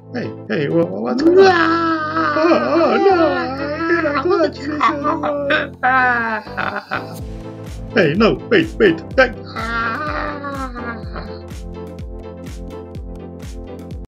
Hey, what's going on? Oh, no, I cannot touch this. Hey, no, wait, hey.